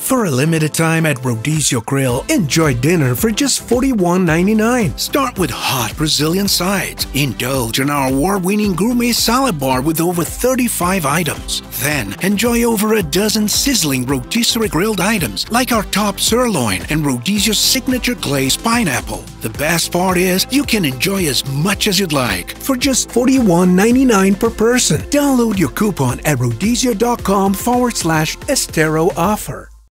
For a limited time at Rodizio Grill, enjoy dinner for just $41.99. Start with hot Brazilian sides. Indulge in our award-winning gourmet salad bar with over 35 items. Then, enjoy over a dozen sizzling rotisserie grilled items like our top sirloin and Rodizio's signature glazed pineapple. The best part is, you can enjoy as much as you'd like for just $41.99 per person. Download your coupon at rodizio.com/Estero offer.